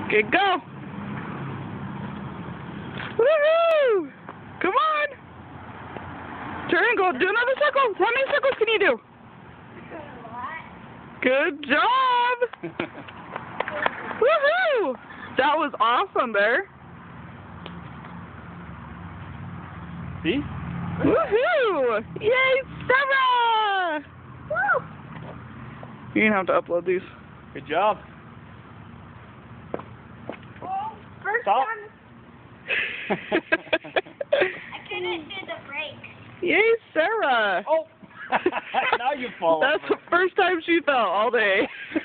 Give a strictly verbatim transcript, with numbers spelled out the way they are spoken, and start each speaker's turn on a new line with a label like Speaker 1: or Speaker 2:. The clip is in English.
Speaker 1: Good, go. Woohoo! Come on. Turn and go. Do another circle. How many circles can you do? Good job. Woohoo! That was awesome, Bear.
Speaker 2: See?
Speaker 1: Woohoo! Yay, Sarah! Woo! You're gonna have to upload these.
Speaker 2: Good job.
Speaker 3: Oh, first
Speaker 2: Stop.
Speaker 3: time. I couldn't do the brakes.
Speaker 1: Yay, Sarah!
Speaker 2: Oh! Now you fall
Speaker 1: That's
Speaker 2: over.
Speaker 1: the first time she fell all day.